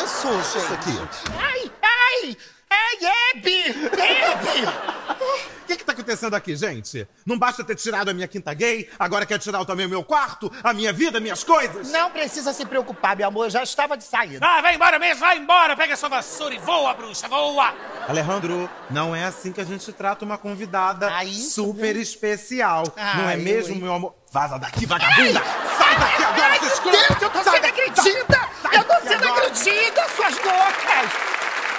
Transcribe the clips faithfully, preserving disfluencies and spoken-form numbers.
isso, gente? Isso aqui. Ai, ai! É Hebe! Hebe! O que que tá acontecendo aqui, gente? Não basta ter tirado a minha quinta gay, agora quer tirar também o meu quarto, a minha vida, minhas coisas? Não precisa se preocupar, meu amor, eu já estava de saída. Ah, vai embora mesmo, vai embora! Pega sua vassoura e voa, bruxa, voa! Alejandro, não é assim que a gente trata uma convidada Ah, isso, super né? especial. Ah, não é eu, mesmo, hein? meu amor? Vaza daqui, vagabunda! Sai daqui agora, Ai, seu meu escroto! Deus, eu tô Sai sendo daqui, agredida! sai Eu tô daqui sendo agora. agredida, suas loucas!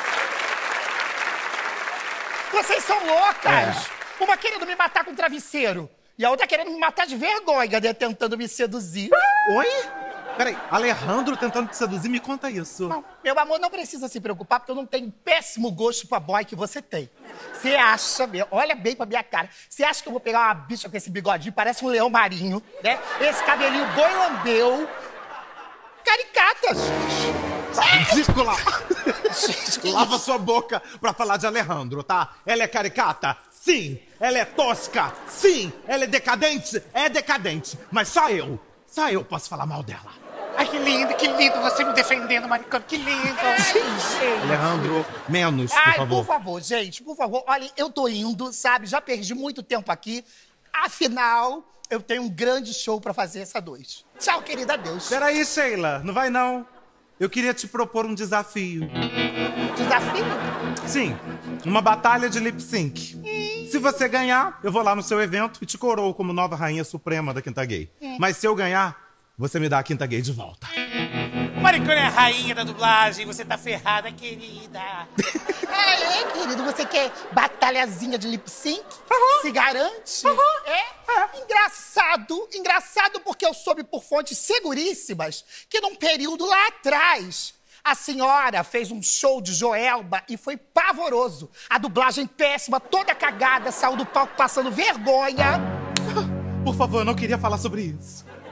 Vocês são loucas! É. Uma querendo me matar com travesseiro e a outra querendo me matar de vergonha, né, tentando me seduzir. Oi? Peraí, Alejandro tentando te seduzir, me conta isso. Não, meu amor, não precisa se preocupar, porque eu não tenho o péssimo gosto pra boy que você tem. Você acha, meu, olha bem pra minha cara, você acha que eu vou pegar uma bicha com esse bigodinho, parece um leão marinho, né? Esse cabelinho boi lambeu, caricatas. Ridícula! Gente, que Lava isso? sua boca pra falar de Alejandro, tá? Ela é caricata? Sim. Ela é tosca? Sim. Ela é decadente? É decadente. Mas só eu, só eu posso falar mal dela. Ai, que lindo, que lindo você me defendendo, maricano, que lindo! Ai, gente. Alejandro, menos, por Ai, favor. por favor, gente, por favor. Olha, eu tô indo, sabe? Já perdi muito tempo aqui. Afinal, eu tenho um grande show pra fazer essa noite. Tchau, querida, adeus. Peraí, Sheila, não vai não. Eu queria te propor um desafio. Desafio? Sim, uma batalha de lip sync. Se você ganhar, eu vou lá no seu evento e te coroo como nova rainha suprema da Quinta Gay. Mas se eu ganhar, você me dá a Quinta Gay de volta. Maricona é a rainha da dublagem, você tá ferrada, querida. É, é, querido, você quer batalhazinha de lip sync? Se garante? É? Engraçado, engraçado porque eu soube por fontes seguríssimas que num período lá atrás a senhora fez um show de Joelba e foi pavoroso. A dublagem péssima, toda cagada, saiu do palco passando vergonha. Por favor, eu não queria falar sobre isso.